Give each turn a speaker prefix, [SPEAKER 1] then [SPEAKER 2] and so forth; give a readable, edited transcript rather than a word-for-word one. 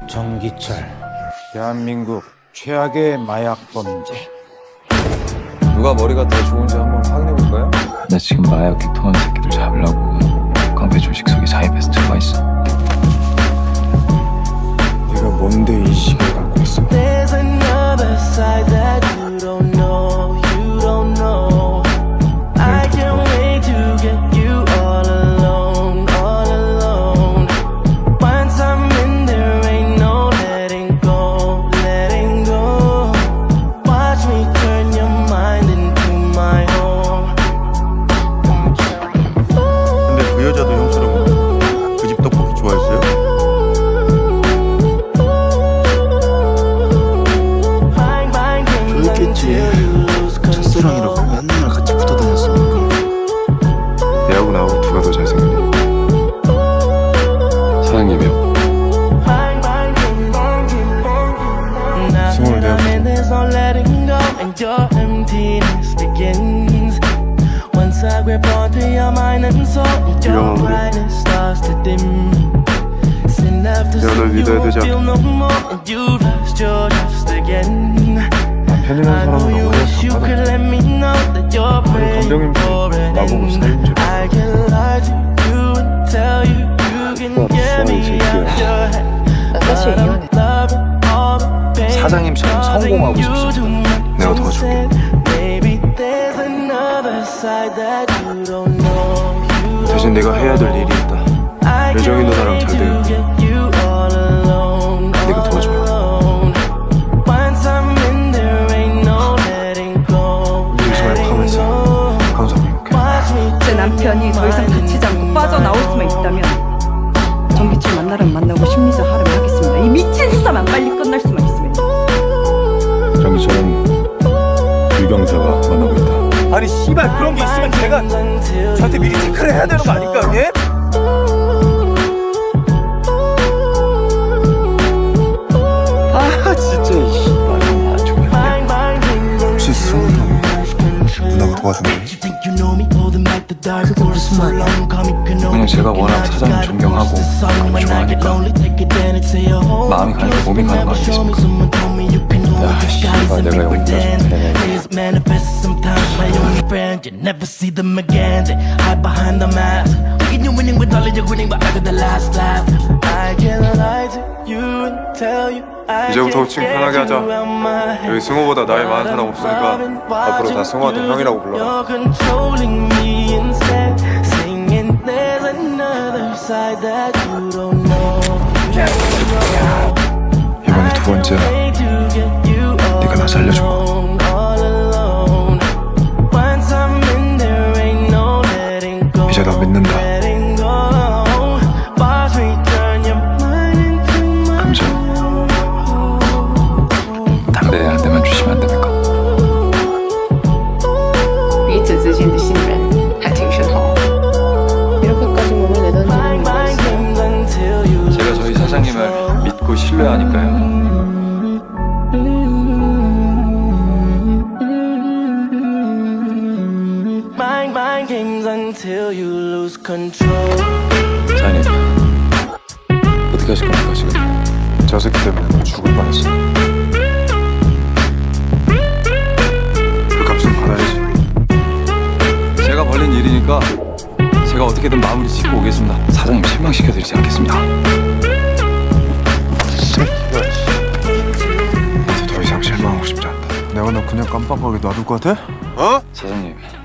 [SPEAKER 1] 정기철, 대한민국 최악의 마약 범죄.
[SPEAKER 2] 누가 머리가 더 좋은지 한번 확인해 볼까요?
[SPEAKER 3] 나 지금 마약 유통하는 새끼들 잡으려고 강배 조직 속에 사입해서 들어가 있어.
[SPEAKER 1] 네가 뭔데 이 시기를 갖고 있어?
[SPEAKER 4] 그 여자도 형처럼 그 집 떡볶이 좋아했어요? 그랬겠지. 첫사랑이라고 맨날 같이 붙어 다녔으니까.
[SPEAKER 2] 내하고 나하고 누가 더 잘생겼니? 사장님이요.
[SPEAKER 4] 24부터 유명한 우리 내가 널 믿어야 되지 않겠다.
[SPEAKER 2] 편리한 사람은 아무나 상관없지. 아니 감독님 나보고 살인 줄
[SPEAKER 5] 사실 이혼해.
[SPEAKER 2] 사장님처럼 성공하고 싶습니다. 내가 도와줄게. 대신 내가 해야 될 일이 있다. 여정이 누나랑 잘 돼요. 네가 도와줘. 우리 정말 가만있어. 감사합니다.
[SPEAKER 5] 제 남편이 더 이상 다치지 않고 빠져나올 수만 있다면 정기철 만나면 만나고 심리적 하름을 하겠습니다. 이 미친 수사만 빨리 끝날 수만 있으면.
[SPEAKER 1] 정기철은 유경사가 만나고 있다.
[SPEAKER 6] 아니 씨발 그런 게 있으면 제가 저한테 미리 체크를 해야 되는 거 아닐까 형님?
[SPEAKER 2] 아 진짜 이 씨발 안 좋아해.
[SPEAKER 4] 혹시 승우도 누나가 도와준 거니?
[SPEAKER 5] 그게 무슨 말이야?
[SPEAKER 3] 그냥 제가 워낙 사장님 존경하고 좋아하니까 마음이 가니까 몸이 가는 거 아니겠습니까?
[SPEAKER 2] 야 씨발 내가 여기 있어줬네.
[SPEAKER 4] 이제부터 호칭 편하게 하자. 여기 승호보다 나이 많은 사람 없으니까 앞으로 다 승호한테 형이라고 불러라.
[SPEAKER 2] 이번에 두 번째야. 네가 나 살려준 거. 이제 나 믿는다. 금전 담배 한 대만 주시면 안 됩니까?
[SPEAKER 7] 彼此之间的信任还挺深厚。 이렇게까지 몸을 내던지는 몰랐어요.
[SPEAKER 3] 제가 저희 사장님을 믿고 신뢰하니까요. 사장님 어떻게 하실 겁니까 지금?
[SPEAKER 2] 저 새끼 때문에 너 죽을 뻔했어. 그 값은 받아야지.
[SPEAKER 3] 제가 벌린 일이니까 제가 어떻게든 마무리 짓고 오겠습니다. 사장님 실망시켜드리지 않겠습니다.
[SPEAKER 2] 새끼가 이제 더 이상 실망하고 싶지 않다.
[SPEAKER 4] 내가 너 그냥 깜빡하게 놔둘 것 같아? 어?
[SPEAKER 3] 사장님